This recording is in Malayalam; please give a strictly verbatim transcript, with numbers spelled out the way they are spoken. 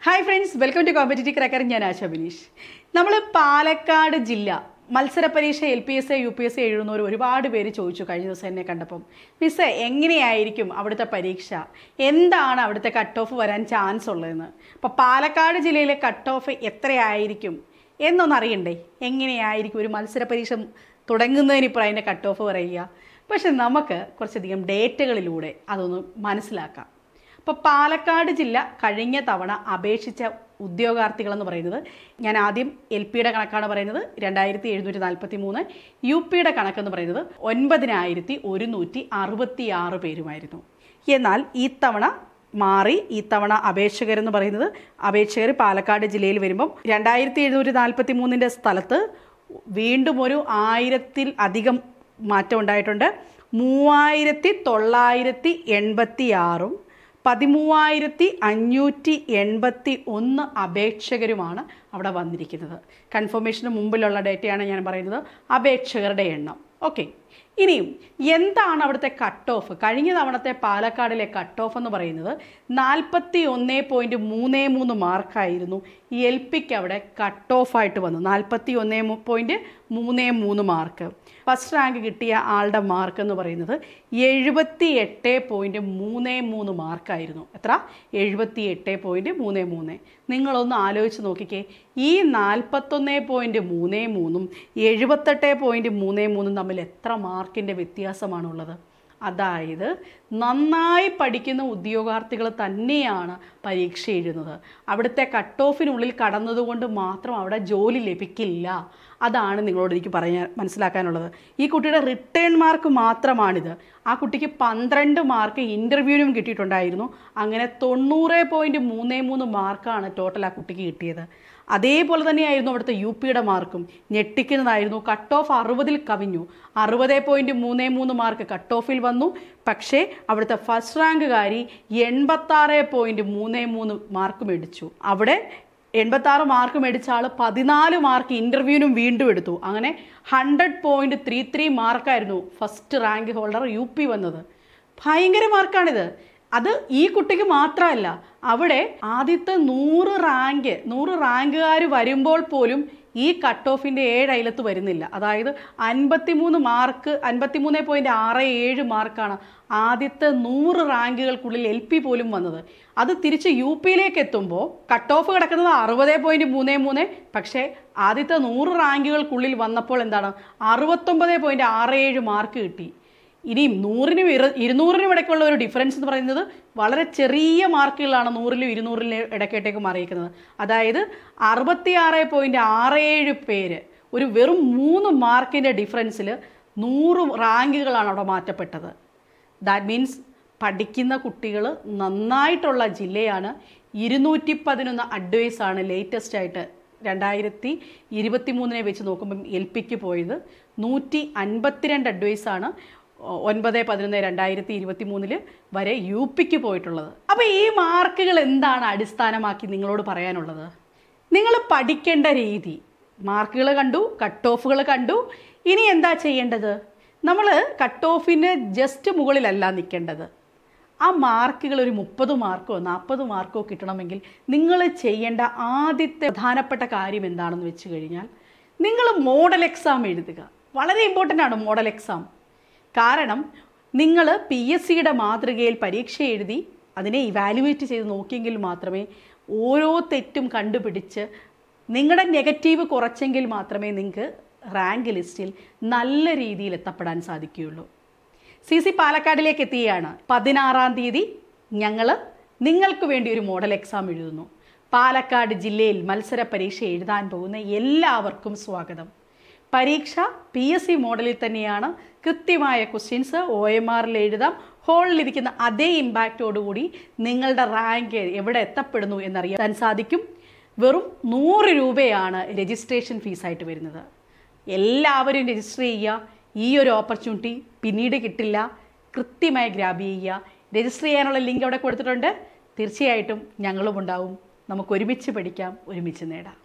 Hi friends, welcome to competitive cracker. ഞാൻ ആശ ബിനീഷ്. നമ്മൾ പാലക്കാട് ജില്ല മത്സര പരീക്ഷ L P S A U P S A എഴുതുന്നവർ ഒരുപാട് പേര് ചോദിച്ചു കഴിഞ്ഞ ദിവസം എന്നെ കണ്ടപ്പം, മിസ്സേ എങ്ങനെയായിരിക്കും അവിടുത്തെ പരീക്ഷ, എന്താണ് അവിടുത്തെ കട്ട് ഓഫ് വരാൻ ചാൻസ് ഉള്ളതെന്ന്. അപ്പോൾ പാലക്കാട് ജില്ലയിലെ കട്ട് ഓഫ് എത്രയായിരിക്കും എന്നൊന്നറിയണ്ടേ? എങ്ങനെയായിരിക്കും ഒരു മത്സര പരീക്ഷ തുടങ്ങുന്നതിനിപ്പോൾ അതിൻ്റെ കട്ട് ഓഫ് പറയുക? പക്ഷെ നമുക്ക് കുറച്ചധികം ഡേറ്റകളിലൂടെ അതൊന്ന് മനസ്സിലാക്കാം. ഇപ്പോൾ പാലക്കാട് ജില്ല കഴിഞ്ഞ തവണ അപേക്ഷിച്ച ഉദ്യോഗാർത്ഥികളെന്ന് പറയുന്നത്, ഞാൻ ആദ്യം എൽ പിയുടെ കണക്കാണ് പറയുന്നത്, രണ്ടായിരത്തി എഴുന്നൂറ്റി നാൽപ്പത്തി മൂന്ന്. യു പിയുടെ കണക്കെന്ന് പറയുന്നത് ഒൻപതിനായിരത്തി ഒരുന്നൂറ്റി അറുപത്തി ആറ് പേരുമായിരുന്നു. എന്നാൽ ഈ തവണ മാറി. ഈ തവണ അപേക്ഷകരെന്ന് പറയുന്നത്, അപേക്ഷകർ പാലക്കാട് ജില്ലയിൽ വരുമ്പം രണ്ടായിരത്തി എഴുന്നൂറ്റി നാൽപ്പത്തി മൂന്നിൻ്റെ സ്ഥലത്ത് വീണ്ടും ഒരു ആയിരത്തിൽ അധികം മാറ്റം ഉണ്ടായിട്ടുണ്ട്. മൂവായിരത്തി തൊള്ളായിരത്തി എൺപത്തി ആറും പതിമൂവായിരത്തി അഞ്ഞൂറ്റി എൺപത്തി ഒന്ന് അപേക്ഷകരുമാണ് അവിടെ വന്നിരിക്കുന്നത്. കൺഫർമേഷന് മുമ്പിലുള്ള ഡേറ്റയാണ് ഞാൻ പറയുന്നത്, അപേക്ഷകരുടെ എണ്ണം. ഓക്കെ, ഇനിയും എന്താണ് അവിടുത്തെ കട്ട് ഓഫ്? കഴിഞ്ഞ തവണത്തെ പാലക്കാടിലെ കട്ട് ഓഫ് എന്ന് പറയുന്നത് നാൽപ്പത്തി ഒന്ന് പോയിൻറ്റ് മൂന്ന് മൂന്ന് മാർക്കായിരുന്നു എൽ പിക്ക് അവിടെ കട്ട് ഓഫായിട്ട് വന്നു. നാൽപ്പത്തി ഒന്ന് പോയിൻറ്റ് മൂന്ന് മൂന്ന് മാർക്ക്. ഫസ്റ്റ് റാങ്ക് കിട്ടിയ ആളുടെ മാർക്ക് എന്ന് പറയുന്നത് എഴുപത്തി എട്ട് പോയിൻറ്റ് മൂന്ന് മൂന്ന് മാർക്കായിരുന്നു. എത്ര? എഴുപത്തി എട്ട് പോയിൻറ്റ് മൂന്ന് മൂന്ന്. നിങ്ങളൊന്ന് ആലോചിച്ച് നോക്കിക്കേ, ഈ നാൽപ്പത്തൊന്ന് പോയിൻറ്റ് മൂന്ന് മൂന്നും എഴുപത്തെട്ട് പോയിൻറ്റ് മൂന്ന് മൂന്നും തമ്മിൽ എത്ര മാർക്കിൻ്റെ വ്യത്യാസമാണുള്ളത്? അതായത് നന്നായി പഠിക്കുന്ന ഉദ്യോഗാർത്ഥികൾ തന്നെയാണ് പരീക്ഷ എഴുതുന്നത്. അവിടുത്തെ കട്ട് ഓഫിനുള്ളിൽ കടന്നതുകൊണ്ട് മാത്രം അവിടെ ജോലി ലഭിക്കില്ല. അതാണ് നിങ്ങളോട് എനിക്ക് പറയാൻ മനസ്സിലാക്കാനുള്ളത്. ഈ കുട്ടിയുടെ റിട്ടേൺ മാർക്ക് മാത്രമാണിത്. ആ കുട്ടിക്ക് പന്ത്രണ്ട് മാർക്ക് ഇൻ്റർവ്യൂവിനും കിട്ടിയിട്ടുണ്ടായിരുന്നു. അങ്ങനെ തൊണ്ണൂറ് പോയിൻറ്റ് മൂന്ന് മൂന്ന് മാർക്കാണ് ടോട്ടൽ ആ കുട്ടിക്ക് കിട്ടിയത്. അതേപോലെ തന്നെയായിരുന്നു അവിടുത്തെ യു പിയുടെ മാർക്കും. ഞെട്ടിക്കുന്നതായിരുന്നു, കട്ട് ഓഫ് അറുപതിൽ കവിഞ്ഞു. അറുപത് പോയിൻറ്റ് മൂന്ന് മൂന്ന് മാർക്ക് കട്ട് ഓഫിൽ വന്നു. പക്ഷേ അവിടുത്തെ ഫസ്റ്റ് റാങ്കുകാരി എൺപത്താറ് പോയിൻറ്റ് മൂന്ന് മൂന്ന് മാർക്ക് മേടിച്ചു. അവിടെ എൺപത്താറ് മാർക്ക് മേടിച്ച ആൾ പതിനാല് മാർക്ക് ഇൻ്റർവ്യൂവിനും വീണ്ടും എടുത്തു. അങ്ങനെ ഹൺഡ്രഡ് പോയിൻറ്റ് ത്രീ ത്രീ മാർക്കായിരുന്നു first rank holder U P വന്നത്. ഭയങ്കര മാർക്കാണിത്. അത് ഈ കുട്ടിക്ക് മാത്രമല്ല, അവിടെ ആദ്യത്തെ നൂറ് റാങ്ക് നൂറ് റാങ്കുകാർ വരുമ്പോൾ പോലും ഈ കട്ട് ഓഫിൻ്റെ ഏഴ് അയലത്ത് വരുന്നില്ല. അതായത് അൻപത്തി മൂന്ന് മാർക്ക് അൻപത്തി മൂന്ന് പോയിൻറ്റ് ആറ് ഏഴ് മാർക്കാണ് ആദ്യത്തെ നൂറ് റാങ്കുകൾക്കുള്ളിൽ എൽ പി പോലും വന്നത്. അത് തിരിച്ച് യു പിയിലേക്ക് എത്തുമ്പോൾ കട്ട് ഓഫ് കിടക്കുന്നത് അറുപത് പോയിൻറ്റ് മൂന്ന് മൂന്ന്. പക്ഷേ ആദ്യത്തെ നൂറ് റാങ്കുകൾക്കുള്ളിൽ വന്നപ്പോൾ എന്താണ്, അറുപത്തൊമ്പത് പോയിൻറ്റ് ആറ് ഏഴ് മാർക്ക് കിട്ടി. ഇനിയും നൂറിനും ഇരു ഇരുന്നൂറിനും ഇടയ്ക്കുള്ള ഒരു ഡിഫറൻസ് എന്ന് പറയുന്നത് വളരെ ചെറിയ മാർക്കുകളാണ് നൂറിലും ഇരുന്നൂറിലും ഇടയ്ക്കേട്ടേക്ക് മാറിയിരിക്കുന്നത്. അതായത് അറുപത്തിയാറ് പോയിൻറ്റ് ആറ് ഏഴ് പേര്, ഒരു വെറും മൂന്ന് മാർക്കിൻ്റെ ഡിഫറൻസിൽ നൂറ് റാങ്കുകളാണ് അവിടെ മാറ്റപ്പെട്ടത്. ദാറ്റ് മീൻസ് പഠിക്കുന്ന കുട്ടികൾ നന്നായിട്ടുള്ള ജില്ലയാണ്. ഇരുന്നൂറ്റി പതിനൊന്ന് അഡ്വൈസാണ് ലേറ്റസ്റ്റ് ആയിട്ട് രണ്ടായിരത്തി ഇരുപത്തി മൂന്നിനെ വെച്ച് നോക്കുമ്പം എൽ പിക്ക് പോയത്. നൂറ്റി അൻപത്തിരണ്ട് അഡ്വൈസാണ് ഒൻപത് പതിനൊന്ന് രണ്ടായിരത്തി ഇരുപത്തി മൂന്നില് വരെ യു പിക്ക് പോയിട്ടുള്ളത്. അപ്പോൾ ഈ മാർക്കുകൾ എന്താണ് അടിസ്ഥാനമാക്കി നിങ്ങളോട് പറയാനുള്ളത്? നിങ്ങൾ പഠിക്കേണ്ട രീതി. മാർക്കുകൾ കണ്ടു, കട്ട് ഓഫുകൾ കണ്ടു. ഇനി എന്താ ചെയ്യേണ്ടത്? നമ്മൾ കട്ട് ഓഫിന് ജസ്റ്റ് മുകളിലല്ല നിൽക്കേണ്ടത്. ആ മാർക്കുകൾ ഒരു മുപ്പത് മാർക്കോ നാൽപ്പത് മാർക്കോ കിട്ടണമെങ്കിൽ നിങ്ങൾ ചെയ്യേണ്ട ആദ്യത്തെ പ്രധാനപ്പെട്ട കാര്യം എന്താണെന്ന് വെച്ച് കഴിഞ്ഞാൽ, നിങ്ങൾ മോഡൽ എക്സാം എഴുതുക. വളരെ ഇമ്പോർട്ടൻ്റ് ആണ് മോഡൽ എക്സാം. കാരണം നിങ്ങൾ പി എസ് സിയുടെ മാതൃകയിൽ പരീക്ഷ എഴുതി അതിനെ ഇവാലുവേറ്റ് ചെയ്ത് നോക്കിയെങ്കിൽ മാത്രമേ, ഓരോ തെറ്റും കണ്ടുപിടിച്ച് നിങ്ങളുടെ നെഗറ്റീവ് കുറച്ചെങ്കിൽ മാത്രമേ നിങ്ങൾക്ക് റാങ്ക് ലിസ്റ്റിൽ നല്ല രീതിയിൽ എത്തപ്പെടാൻ സാധിക്കുകയുള്ളൂ. സി സി പാലക്കാടിലേക്ക് എത്തുകയാണ്. പതിനാറാം തീയതി ഞങ്ങൾ നിങ്ങൾക്ക് വേണ്ടി ഒരു മോഡൽ എക്സാം എഴുതുന്നു. പാലക്കാട് ജില്ലയിൽ മത്സര പരീക്ഷ എഴുതാൻ പോകുന്ന എല്ലാവർക്കും സ്വാഗതം. പരീക്ഷ പി എസ് സി മോഡലിൽ തന്നെയാണ്. കൃത്യമായ ക്വസ്റ്റ്യൻസ് ഒ എം ആറിൽ എഴുതാം. ഹോളിലിരിക്കുന്ന അതേ ഇമ്പാക്റ്റോടുകൂടി നിങ്ങളുടെ റാങ്ക് എവിടെ എത്തപ്പെടുന്നു എന്നറിയാൻ സാധിക്കും. വെറും നൂറ് രൂപയാണ് രജിസ്ട്രേഷൻ ഫീസായിട്ട് വരുന്നത്. എല്ലാവരും രജിസ്റ്റർ ചെയ്യുക. ഈ ഒരു ഓപ്പർച്യൂണിറ്റി പിന്നീട് കിട്ടില്ല. കൃത്യമായി ഗ്രാബ് ചെയ്യുക. രജിസ്റ്റർ ചെയ്യാനുള്ള ലിങ്ക് അവിടെ കൊടുത്തിട്ടുണ്ട്. തീർച്ചയായിട്ടും ഞങ്ങളും ഉണ്ടാവും. നമുക്ക് ഒരുമിച്ച് പഠിക്കാം, ഒരുമിച്ച് നേടാം.